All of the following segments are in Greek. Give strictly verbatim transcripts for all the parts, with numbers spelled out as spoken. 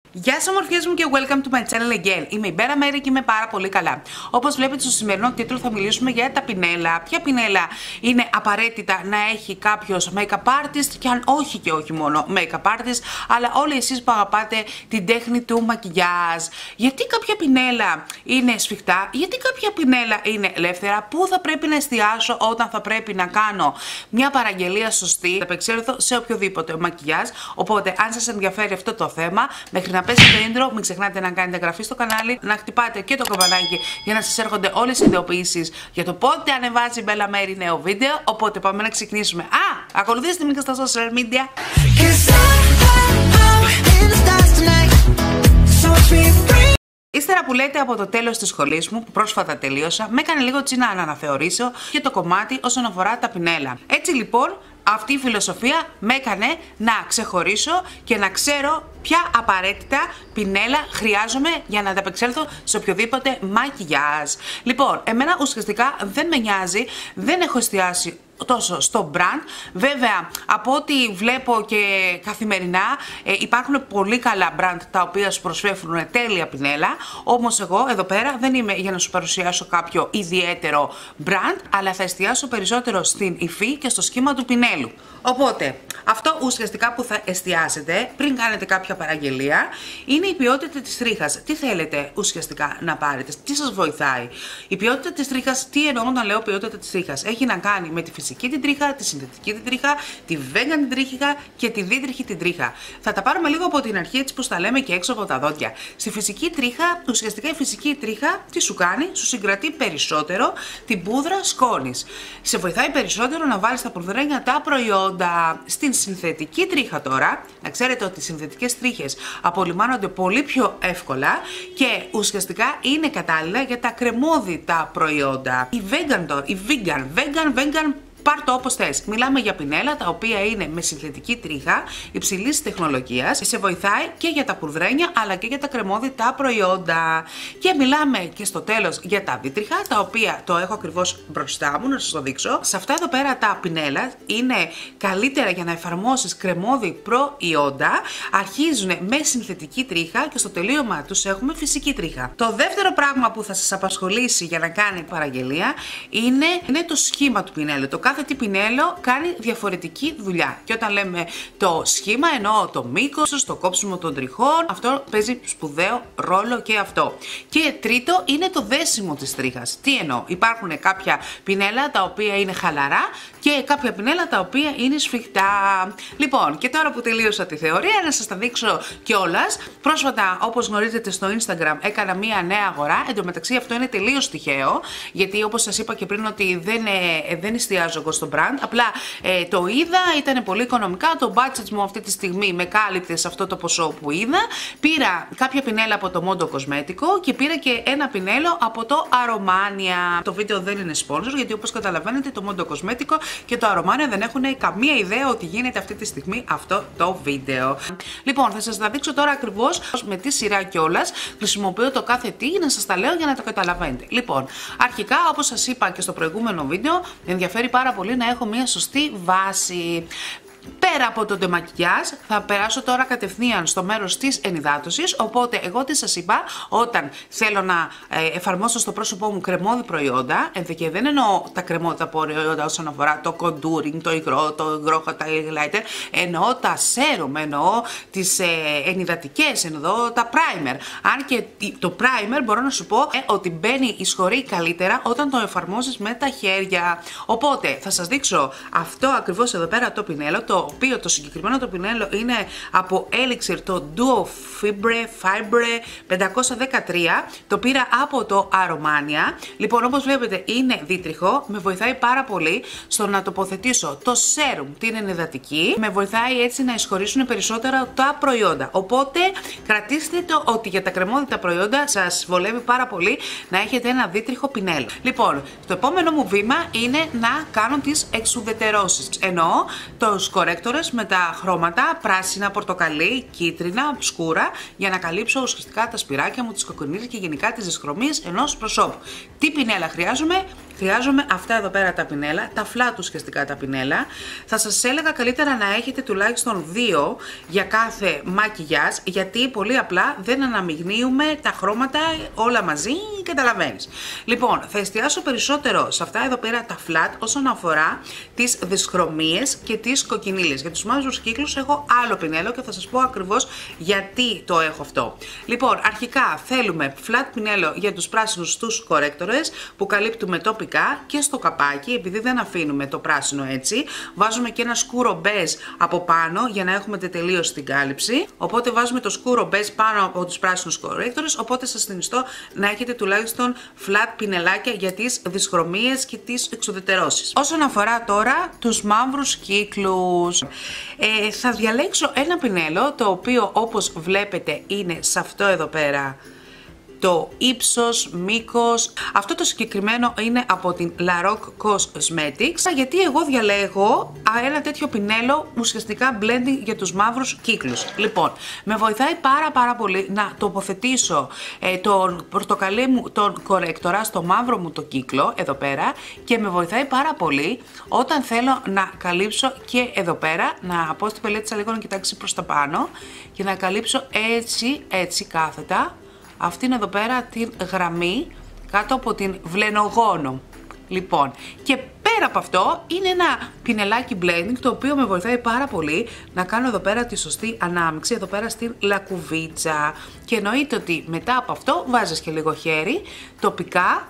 Γεια σας ομορφιές μου και welcome to my channel again. Είμαι η Μπέρα Μέρη και είμαι πάρα πολύ καλά. Όπως βλέπετε στο σημερινό τίτλο θα μιλήσουμε για τα πινέλα. Ποια πινέλα είναι απαραίτητα να έχει κάποιος make-up artist και αν όχι και όχι μόνο make-up artist, αλλά όλοι εσείς που αγαπάτε την τέχνη του μακιγιάζ. Γιατί κάποια πινέλα είναι σφιχτά, γιατί κάποια πινέλα είναι ελεύθερα, πού θα πρέπει να εστιάσω όταν θα πρέπει να κάνω μια παραγγελία σωστή, θα επεξέλθω σε οποιοδήποτε μακιγιάζ. Οπότε αν σας ενδιαφέρει αυτό το θέμα, μέχρι να να πέσει το intro, μην ξεχνάτε να κάνετε εγγραφή στο κανάλι, να χτυπάτε και το καμπανάκι για να σας έρχονται όλες οι ειδοποιήσεις για το πότε ανεβάζει η Μπέλα Μέρη νέο βίντεο. Οπότε πάμε να ξεκινήσουμε. Α, ακολουθήστε με και στα social media. Ύστερα που λέτε από το τέλος της σχολής μου, που πρόσφατα τελείωσα, με έκανε λίγο τσίνα να αναθεωρήσω και το κομμάτι όσον αφορά τα πινέλα. Έτσι λοιπόν, αυτή η φιλοσοφία με έκανε να ξεχωρίσω και να ξέρω ποια απαραίτητα πινέλα χρειάζομαι για να ανταπεξέλθω σε οποιοδήποτε μακιγιάζ. Λοιπόν, εμένα ουσιαστικά δεν με νοιάζει, δεν έχω εστιάσει τόσο στο brand. Βέβαια, από ό,τι βλέπω και καθημερινά ε, υπάρχουν πολύ καλά brand τα οποία σου προσφέρουν τέλεια πινέλα. Όμως εγώ εδώ πέρα δεν είμαι για να σου παρουσιάσω κάποιο ιδιαίτερο brand, αλλά θα εστιάσω περισσότερο στην υφή και στο σχήμα του πινέλου. Οπότε, αυτό ουσιαστικά που θα εστιάσετε πριν κάνετε κάποια παραγγελία είναι η ποιότητα της τρίχας. Τι θέλετε ουσιαστικά να πάρετε, τι σας βοηθάει. Η ποιότητα της τρίχας, τι εννοώ όταν λέω ποιότητα της τρίχας, έχει να κάνει με τη φυσική την τρίχα, τη συνθετική την τρίχα, τη vegan την τρίχα και τη δίτριχη την τρίχα. Θα τα πάρουμε λίγο από την αρχή, έτσι που τα λέμε και έξω από τα δόντια. Στη φυσική τρίχα, ουσιαστικά η φυσική τρίχα τι σου κάνει, σου συγκρατεί περισσότερο την πούδρα σκόνης. Σε βοηθάει περισσότερο να βάλεις τα πουρδρένια τα προϊόντα. Στην συνθετική τρίχα τώρα, να ξέρετε ότι οι συνθετικές τρίχες απολυμάνονται πολύ πιο εύκολα και ουσιαστικά είναι κατάλληλα για τα κρεμώδητα προϊόντα. Η vegan τώρα, η vegan, vegan, vegan, πάρ' το όπως θες. Μιλάμε για πινέλα τα οποία είναι με συνθετική τρίχα υψηλής τεχνολογίας και σε βοηθάει και για τα πουρδρένια αλλά και για τα κρεμώδητα προϊόντα. Και μιλάμε και στο τέλος για τα δίτριχα, τα οποία το έχω ακριβώς μπροστά μου, να σας το δείξω. Σε αυτά εδώ πέρα τα πινέλα είναι καλύτερα για να εφαρμόσεις κρεμώδη προϊόντα. Αρχίζουν με συνθετική τρίχα και στο τελείωμα τους έχουμε φυσική τρίχα. Το δεύτερο πράγμα που θα σας απασχολήσει για να κάνετε παραγγελία είναι, είναι το σχήμα του πινέλου. Το κάθε τι πινέλο κάνει διαφορετική δουλειά. Και όταν λέμε το σχήμα, εννοώ το μήκος, το κόψιμο των τριχών. Αυτό παίζει σπουδαίο ρόλο και αυτό. Και τρίτο είναι το δέσιμο της τρίχας. Τι εννοώ, υπάρχουν κάποια πινέλα τα οποία είναι χαλαρά και κάποια πινέλα τα οποία είναι σφιχτά. Λοιπόν, και τώρα που τελείωσα τη θεωρία, να σας τα δείξω κιόλας. Πρόσφατα, όπως γνωρίζετε στο Instagram, έκανα μία νέα αγορά. Εν τω μεταξύ, αυτό είναι τελείως τυχαίο, γιατί όπως σας είπα και πριν, ότι δεν, ε, δεν εστιάζω εγώ στο brand. Απλά ε, το είδα, ήταν πολύ οικονομικά. Το budget μου αυτή τη στιγμή με κάλυπτε σε αυτό το ποσό που είδα. Πήρα κάποια πινέλα από το Mondo Cosmetico και πήρα και ένα πινέλο από το Aromania. Το βίντεο δεν είναι sponsor, γιατί όπως καταλαβαίνετε το Mondo Cosmetico και το Aromania δεν έχουν καμία ιδέα ότι γίνεται αυτή τη στιγμή αυτό το βίντεο. Λοιπόν, θα σας τα δείξω τώρα ακριβώς με τη σειρά κιόλας. Χρησιμοποιώ το κάθε τι να σας τα λέω για να το καταλαβαίνετε. Λοιπόν, αρχικά όπως σας είπα και στο προηγούμενο βίντεο, με ενδιαφέρει πάρα πολύ να έχω μια σωστή βάση. Πέρα από το ντεμακιγιάζ θα περάσω τώρα κατευθείαν στο μέρος της ενυδάτωσης. Οπότε εγώ τι σας είπα, όταν θέλω να ε, εφαρμόσω στο πρόσωπό μου κρεμώδη προϊόντα, και δεν εννοώ τα κρεμώδητα προϊόντα όσον αφορά το contouring, το υγρό, το υγρό τα highlighter, εννοώ τα serum, εννοώ τις ε, ενυδατικές, εννοώ τα primer. Αν και το primer μπορώ να σου πω ε, ότι μπαίνει, εισχωρεί καλύτερα όταν το εφαρμόζεις με τα χέρια. Οπότε θα σας δείξω αυτό ακριβώς εδώ πέρα το πινέλο, το οποίο το συγκεκριμένο το πινέλο είναι από Elixir, το Duo Fibre, Fibre πεντακόσια δεκατρία, το πήρα από το Aromania. Λοιπόν, όπως βλέπετε είναι δίτριχο, με βοηθάει πάρα πολύ στο να τοποθετήσω το serum, την ενυδατική, με βοηθάει έτσι να εισχωρήσουν περισσότερα τα προϊόντα. Οπότε κρατήστε το ότι για τα κρεμώδητα προϊόντα σας βολεύει πάρα πολύ να έχετε ένα δίτριχο πινέλο. Λοιπόν, το επόμενο μου βήμα είναι να κάνω τις εξουδετερώσεις. Εννοώ τους κορέκτορες με τα χρώματα πράσινα, πορτοκαλί, κίτρινα, σκούρα, για να καλύψω ουσιαστικά τα σπυράκια μου, τις κοκκινίδες και γενικά τις δυσχρωμίες ενός προσώπου. Τι πινέλα χρειάζομαι? Χρειάζομαι αυτά εδώ πέρα τα πινέλα, τα flat ουσιαστικά τα πινέλα. Θα σας έλεγα καλύτερα να έχετε τουλάχιστον δύο για κάθε μακιγιάζ, γιατί πολύ απλά δεν αναμειγνύουμε τα χρώματα όλα μαζί, καταλαβαίνεις. Λοιπόν, θα εστιάσω περισσότερο σε αυτά εδώ πέρα τα flat όσον αφορά τις δυσχρωμίες και τις κοκκινίλες. Για τους μαύρους κύκλους έχω άλλο πινέλο και θα σας πω ακριβώς γιατί το έχω αυτό. Λοιπόν, αρχικά θέλουμε flat πινέλο για τους πράσινους στους κορέκτορες που καλύπτουμε τοπικά και στο καπάκι, επειδή δεν αφήνουμε το πράσινο έτσι. Βάζουμε και ένα σκούρο μπέζ από πάνω για να έχουμε τελείως την κάλυψη. Οπότε βάζουμε το σκούρο μπέζ πάνω από τους πράσινους κορέκτορες. Οπότε σας συνιστώ να έχετε τουλάχιστον flat πινελάκια για τις δυσχρωμίες και τις εξουδετερώσεις. Όσον αφορά τώρα τους μαύρους κύκλους, ε, θα διαλέξω ένα πινέλο το οποίο όπως βλέπετε είναι σε αυτό εδώ πέρα το ύψος, μήκος. Αυτό το συγκεκριμένο είναι από την La Rock Cosmetics, γιατί εγώ διαλέγω ένα τέτοιο πινέλο ουσιαστικά blending για τους μαύρους κύκλους. Λοιπόν, με βοηθάει πάρα πάρα πολύ να τοποθετήσω ε, τον πορτοκαλί μου τον κορέκτορα στο μαύρο μου το κύκλο εδώ πέρα και με βοηθάει πάρα πολύ όταν θέλω να καλύψω και εδώ πέρα, να πω στην πελέτησα λίγο να κοιτάξει προς τα πάνω και να καλύψω έτσι, έτσι κάθετα αυτήν εδώ πέρα την γραμμή κάτω από την βλενογόνο. Λοιπόν, και πέρα από αυτό είναι ένα πινελάκι blending το οποίο με βοηθάει πάρα πολύ να κάνω εδώ πέρα τη σωστή ανάμειξη εδώ πέρα στην λακκουβίτσα. Και εννοείται ότι μετά από αυτό βάζεις και λίγο χέρι, τοπικά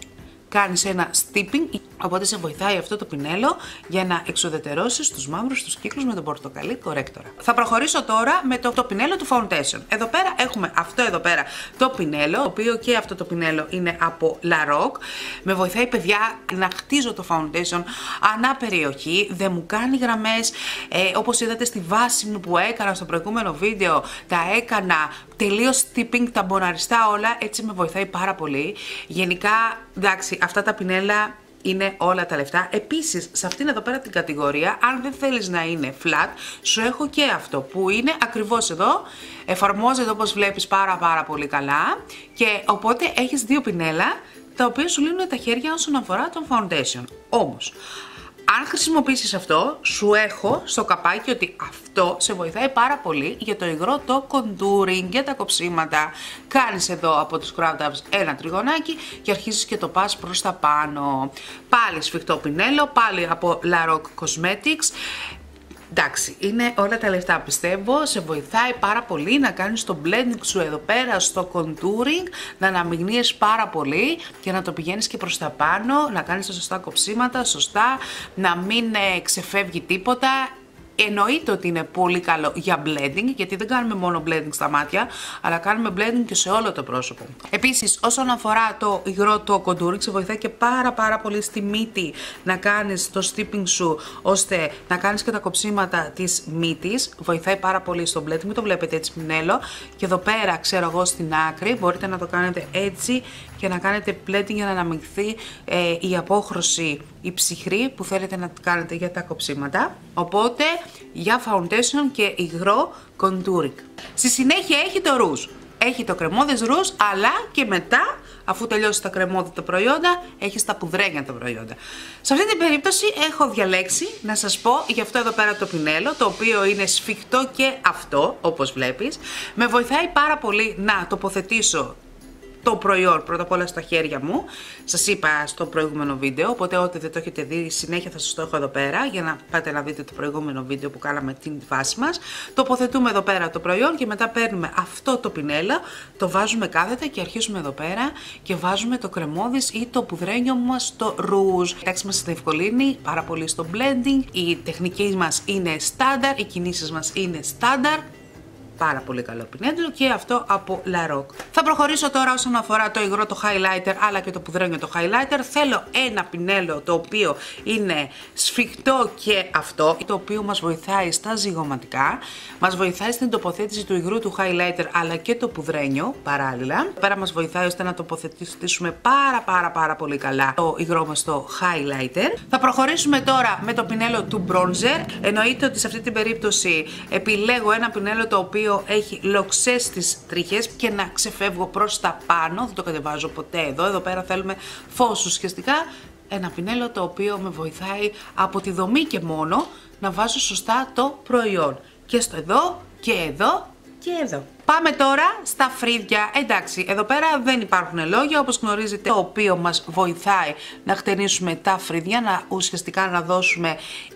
κάνεις ένα steeping, οπότε σε βοηθάει αυτό το πινέλο για να εξουδετερώσεις τους μαύρους τους κύκλους με τον πορτοκαλί κορέκτορα. Θα προχωρήσω τώρα με το, το πινέλο του foundation. Εδώ πέρα έχουμε αυτό εδώ πέρα το πινέλο, το οποίο και αυτό το πινέλο είναι από La Rock. Με βοηθάει παιδιά να χτίζω το foundation ανά περιοχή, δεν μου κάνει γραμμές, ε, όπως είδατε στη βάση μου που έκανα στο προηγούμενο βίντεο, τα έκανα τελείως steeping, τα μποναριστά όλα, έτσι με βοηθάει πάρα πολύ. Γενικά, εντάξει, αυτά τα πινέλα είναι όλα τα λεφτά. Επίσης, σε αυτήν εδώ πέρα την κατηγορία, αν δεν θέλεις να είναι flat, σου έχω και αυτό που είναι ακριβώς εδώ. Εφαρμόζεται όπως βλέπεις πάρα πάρα πολύ καλά και οπότε έχεις δύο πινέλα τα οποία σου λύνουν τα χέρια όσον αφορά τον foundation. Όμως, αν χρησιμοποιήσεις αυτό, σου έχω στο καπάκι ότι αυτό σε βοηθάει πάρα πολύ για το υγρό το contouring, για τα κοψίματα. Κάνεις εδώ από τους Scrub Tabs ένα τριγωνάκι και αρχίζεις και το πας προς τα πάνω. Πάλι σφιχτό πινέλο, πάλι από La Rock Cosmetics. Εντάξει, είναι όλα τα λεφτά πιστεύω, σε βοηθάει πάρα πολύ να κάνεις το blending σου εδώ πέρα στο contouring, να αναμειγνύεις πάρα πολύ και να το πηγαίνεις και προς τα πάνω, να κάνεις τα σωστά κοψίματα, σωστά, να μην ε, ξεφεύγει τίποτα. Εννοείται ότι είναι πολύ καλό για blending, γιατί δεν κάνουμε μόνο blending στα μάτια, αλλά κάνουμε blending και σε όλο το πρόσωπο. Επίσης, όσον αφορά το υγρό το contouring, σε βοηθάει και πάρα πάρα πολύ στη μύτη να κάνεις το steeping σου, ώστε να κάνεις και τα κοψίματα της μύτης. Βοηθάει πάρα πολύ στο blending, μην το βλέπετε έτσι πινέλο. Και εδώ πέρα, ξέρω εγώ, στην άκρη, μπορείτε να το κάνετε έτσι και να κάνετε blending για να αναμειχθεί ε, η απόχρωση, η ψυχρή που θέλετε να κάνετε για τα κοψίματα. Οπότε, για foundation και υγρό contouring. Στη συνέχεια έχει το ρούζ. Έχει το κρεμώδες ρούζ, αλλά και μετά, αφού τελειώσει τα κρεμώδητα προϊόντα, έχει τα πουδρένια τα προϊόντα. Σε αυτή την περίπτωση έχω διαλέξει να σας πω για αυτό εδώ πέρα το πινέλο, το οποίο είναι σφιχτό και αυτό, όπως βλέπεις. Με βοηθάει πάρα πολύ να τοποθετήσω το προϊόν πρώτα απ' όλα στα χέρια μου. Σας είπα στο προηγούμενο βίντεο, οπότε ό,τι δεν το έχετε δει συνέχεια θα σας το έχω εδώ πέρα για να πάτε να δείτε το προηγούμενο βίντεο που κάναμε την βάση μας. Τοποθετούμε εδώ πέρα το προϊόν και μετά παίρνουμε αυτό το πινέλο, το βάζουμε κάθετα και αρχίζουμε εδώ πέρα και βάζουμε το κρεμώδης ή το πουδρένιο μας στο ρούζ. Η τάξη μας διευκολύνει πάρα πολύ στο blending, η τεχνική μας είναι στάνταρ, οι κινήσεις μας είναι στάνταρ. Πάρα πολύ καλό πινέλο και αυτό από La Rock. Θα προχωρήσω τώρα όσον αφορά το υγρό το highlighter αλλά και το πουδρένιο το highlighter. Θέλω ένα πινέλο το οποίο είναι σφιχτό και αυτό, το οποίο μας βοηθάει στα ζυγωματικά, μας βοηθάει στην τοποθέτηση του υγρού του highlighter αλλά και το πουδρένιο παράλληλα. Πέρα μας βοηθάει ώστε να τοποθετήσουμε πάρα πάρα πάρα πολύ καλά το υγρό μας στο highlighter. Θα προχωρήσουμε τώρα με το πινέλο του bronzer. Εννοείται ότι σε αυτή την περίπτωση επιλέγω ένα πινέλο το οποίο έχει λοξές στις τρίχες και να ξεφεύγω προς τα πάνω, δεν το κατεβάζω ποτέ εδώ, εδώ πέρα θέλουμε φως ουσιαστικά, ένα πινέλο το οποίο με βοηθάει από τη δομή και μόνο να βάζω σωστά το προϊόν και στο εδώ και εδώ και εδώ. Πάμε τώρα στα φρύδια. Εντάξει, εδώ πέρα δεν υπάρχουν λόγια, όπως γνωρίζετε, το οποίο μας βοηθάει να χτενίσουμε τα φρύδια, να ουσιαστικά να δώσουμε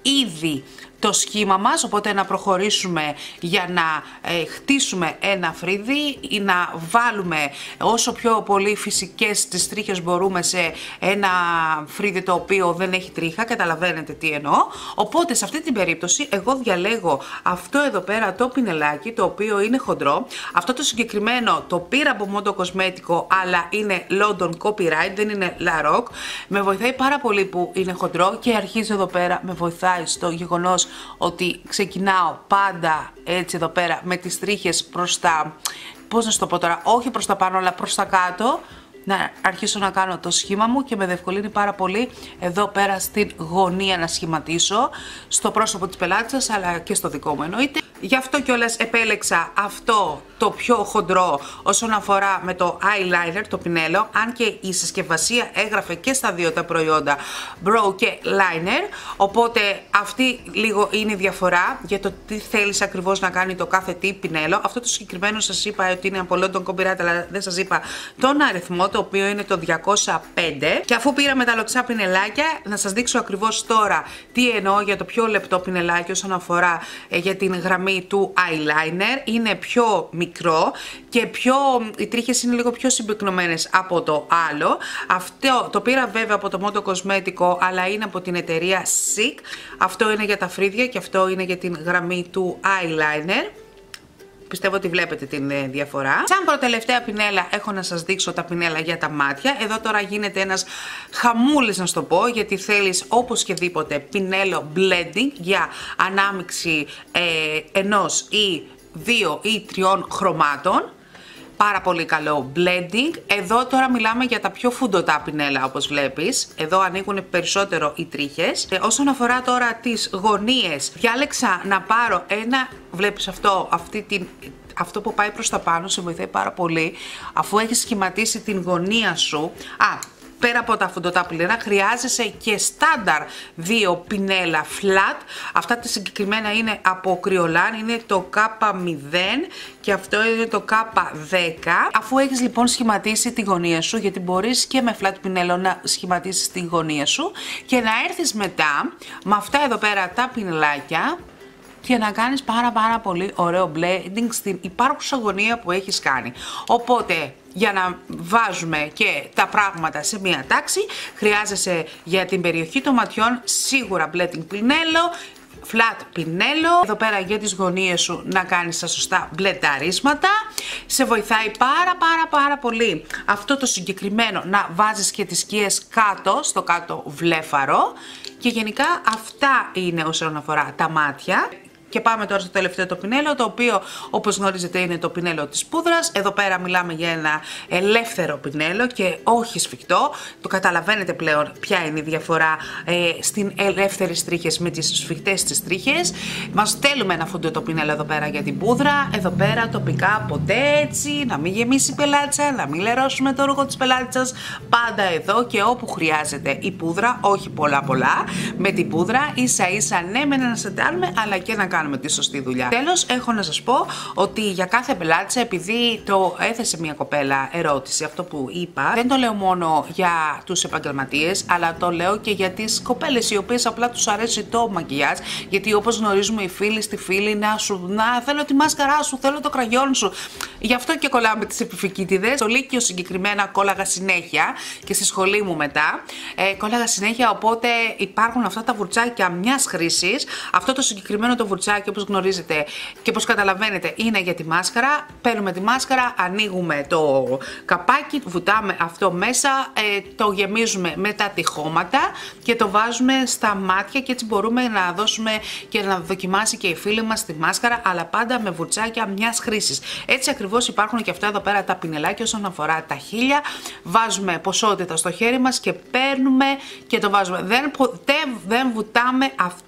ήδη το σχήμα μας, οπότε να προχωρήσουμε για να ε, χτίσουμε ένα φρύδι ή να βάλουμε όσο πιο πολύ φυσικές τις τρίχες μπορούμε σε ένα φρύδι το οποίο δεν έχει τρίχα, καταλαβαίνετε τι εννοώ. Οπότε σε αυτή την περίπτωση εγώ διαλέγω αυτό εδώ πέρα το πινελάκι, το οποίο είναι χοντρό. Αυτό το συγκεκριμένο το πήρα από Mondo Cosmetico, αλλά είναι London Copyright, δεν είναι La Roc. Με βοηθάει πάρα πολύ που είναι χοντρό και αρχίζει εδώ πέρα, με βοηθάει στο γεγονός ότι ξεκινάω πάντα έτσι εδώ πέρα με τις τρίχες προς τα, πώς να σου το πω τώρα, όχι προς τα πάνω αλλά προς τα κάτω, να αρχίσω να κάνω το σχήμα μου και με διευκολύνει πάρα πολύ εδώ πέρα στην γωνία να σχηματίσω στο πρόσωπο της πελάτησας αλλά και στο δικό μου εννοείται. Γι' αυτό κιόλας επέλεξα αυτό το πιο χοντρό όσον αφορά με το eyeliner, το πινέλο, αν και η συσκευασία έγραφε και στα δύο τα προϊόντα brow και liner, οπότε αυτή λίγο είναι η διαφορά για το τι θέλεις ακριβώς να κάνει το κάθε τι πινέλο. Αυτό το συγκεκριμένο σας είπα ότι είναι από London Copyright, αλλά δεν σας είπα τον αριθμό, το οποίο είναι το διακόσια πέντε. Και αφού πήραμε τα λοξά πινελάκια, να σας δείξω ακριβώς τώρα τι εννοώ για το πιο λεπτό πινελάκι όσον αφορά ε, για την γραμμή του eyeliner. Είναι πιο μικρό και πιο, οι τρίχες είναι λίγο πιο συμπυκνωμένες από το άλλο. Αυτό το πήρα βέβαια από το Mondo Cosmetico, αλλά είναι από την εταιρεία Sick. Αυτό είναι για τα φρύδια και αυτό είναι για την γραμμή του eyeliner. Πιστεύω ότι βλέπετε την διαφορά. Σαν προτελευταία πινέλα έχω να σας δείξω τα πινέλα για τα μάτια. Εδώ τώρα γίνεται ένας χαμούλης να σου το πω, γιατί θέλεις οπωσδήποτε πινέλο blending για ανάμειξη ε, ενός ή δύο ή τριών χρωμάτων. Πάρα πολύ καλό blending. Εδώ τώρα μιλάμε για τα πιο φουντωτά πινέλα, όπως βλέπεις. Εδώ ανοίγουν περισσότερο οι τρίχες. Ε, όσον αφορά τώρα τις γωνίες, διάλεξα να πάρω ένα, βλέπεις αυτό, αυτή την, αυτό που πάει προς τα πάνω, σε βοηθάει πάρα πολύ. Αφού έχεις σχηματίσει την γωνία σου, α, πέρα από τα φουντωτά πινέλα, χρειάζεσαι και στάνταρ δύο πινέλα flat. Αυτά τα συγκεκριμένα είναι από Kryolan, είναι το K μηδέν και αυτό είναι το K δέκα. Αφού έχεις λοιπόν σχηματίσει τη γωνία σου, γιατί μπορείς και με flat πινέλο να σχηματίσεις τη γωνία σου και να έρθεις μετά με αυτά εδώ πέρα τα πινελάκια και να κάνεις πάρα πάρα πολύ ωραίο blending στην υπάρχουσα γωνία που έχεις κάνει. Οπότε, για να βάζουμε και τα πράγματα σε μία τάξη, χρειάζεσαι για την περιοχή των ματιών σίγουρα blending πινέλο, flat πινέλο, εδώ πέρα για τις γωνίες σου να κάνεις τα σωστά μπλενταρίσματα. Σε βοηθάει πάρα πάρα πάρα πολύ αυτό το συγκεκριμένο να βάζεις και τις σκιές κάτω, στο κάτω βλέφαρο, και γενικά αυτά είναι όσον αφορά τα μάτια. Και πάμε τώρα στο τελευταίο το πινέλο, το οποίο όπως γνωρίζετε είναι το πινέλο της πούδρας. Εδώ πέρα μιλάμε για ένα ελεύθερο πινέλο και όχι σφιχτό. Το καταλαβαίνετε πλέον ποια είναι η διαφορά ε, στην ελεύθερες τρίχες με τις σφιχτές τις τρίχες. Μας στέλνουμε ένα φουντό το πινέλο εδώ πέρα για την πούδρα. Εδώ πέρα τοπικά ποτέ έτσι, να μην γεμίσει η πελάτσα, να μην λερώσουμε το ρούχο της πελάτσας. Πάντα εδώ και όπου χρειάζεται η πούδρα, όχι πολλά πολλά. Με την πούδρα ίσα ίσα ναι με να σετάρουμε, αλλά και να κάνουμε με τη σωστή δουλειά. Τέλος, έχω να σας πω ότι για κάθε πελάτησα, επειδή το έθεσε μια κοπέλα ερώτηση, αυτό που είπα, δεν το λέω μόνο για τους επαγγελματίες, αλλά το λέω και για τις κοπέλες οι οποίες απλά τους αρέσει το μακιγιάζ, γιατί όπως γνωρίζουμε οι φίλοι στη φίλη, να σου, να θέλω τη μάσκαρά σου, θέλω το κραγιόν σου. Γι' αυτό και κολλάμε τις επιφυκίτιδες. Στο Λύκειο συγκεκριμένα κόλλαγα συνέχεια και στη σχολή μου μετά ε, κόλλαγα συνέχεια, οπότε υπάρχουν αυτά τα βουρτσάκια μιας χρήσης. Αυτό το συγκεκριμένο το βουρτσάκι, όπως γνωρίζετε και όπως καταλαβαίνετε, είναι για τη μάσκαρα. Παίρνουμε τη μάσκαρα, ανοίγουμε το καπάκι, βουτάμε αυτό μέσα, ε, το γεμίζουμε με τα τυχώματα και το βάζουμε στα μάτια και έτσι μπορούμε να δώσουμε και να δοκιμάσει και η φίλη μας τη μάσκαρα, αλλά πάντα με βουρτσάκια μιας χρήσης. Έτσι ακριβώς υπάρχουν και αυτά εδώ πέρα τα πινελάκια όσον αφορά τα χείλια. Βάζουμε ποσότητα στο χέρι μας και παίρνουμε και το βάζουμε. Δεν, ποτέ δεν βουτάμε αυτό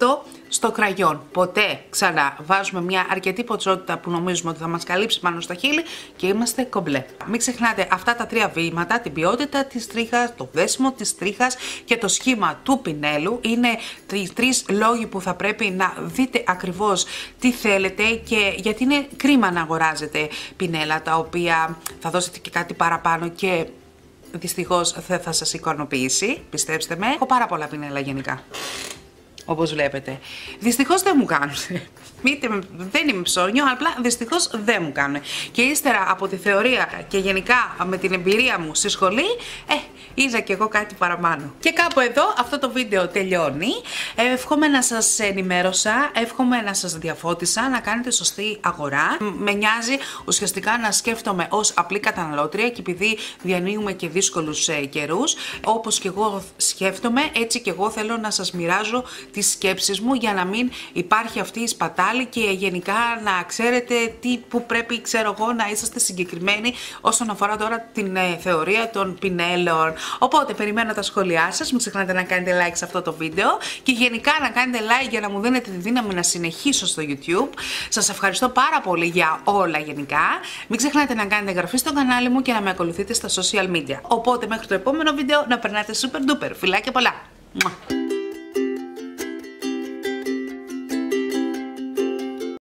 στο κραγιόν. Ποτέ ξανά. Βάζουμε μια αρκετή ποσότητα που νομίζουμε ότι θα μας καλύψει πάνω στα χείλη και είμαστε κομπλέ. Μην ξεχνάτε αυτά τα τρία βήματα, την ποιότητα της τρίχας, το δέσιμο της τρίχας και το σχήμα του πινέλου. Είναι οι τρεις λόγοι που θα πρέπει να δείτε ακριβώς τι θέλετε και γιατί είναι κρίμα να αγοράζετε πινέλα τα οποία θα δώσετε και κάτι παραπάνω και δυστυχώς δεν θα σας ικανοποιήσει. Πιστέψτε με, έχω πάρα πολλά πινέλα γενικά. Όπως βλέπετε. Δυστυχώς δεν μου κάνουν. Δεν είμαι ψώνιο, απλά δυστυχώς δεν μου κάνουν. Και ύστερα από τη θεωρία και γενικά με την εμπειρία μου στη σχολή, ε, είδα και εγώ κάτι παραπάνω. Και κάπου εδώ αυτό το βίντεο τελειώνει. Εύχομαι να σας ενημέρωσα, εύχομαι να σας διαφώτισα, να κάνετε σωστή αγορά. Με νοιάζει ουσιαστικά να σκέφτομαι ως απλή καταναλώτρια και επειδή διανύουμε και δύσκολους ε, καιρούς, όπως και εγώ σκέφτομαι, έτσι και εγώ θέλω να σας μοιράζω τις σκέψεις μου για να μην υπάρχει αυτή η σπατάλη και γενικά να ξέρετε τι που πρέπει, ξέρω εγώ, να είσαστε συγκεκριμένοι όσον αφορά τώρα την ε, θεωρία των πινέλων. Οπότε περιμένω τα σχόλιά σας, μην ξεχνάτε να κάνετε like σε αυτό το βίντεο και γενικά να κάνετε like για να μου δίνετε τη δύναμη να συνεχίσω στο YouTube. Σας ευχαριστώ πάρα πολύ για όλα γενικά. Μην ξεχνάτε να κάνετε εγγραφή στο κανάλι μου και να με ακολουθείτε στα social media. Οπότε μέχρι το επόμενο βίντεο να περνάτε super duper. Φιλάκια πολλά!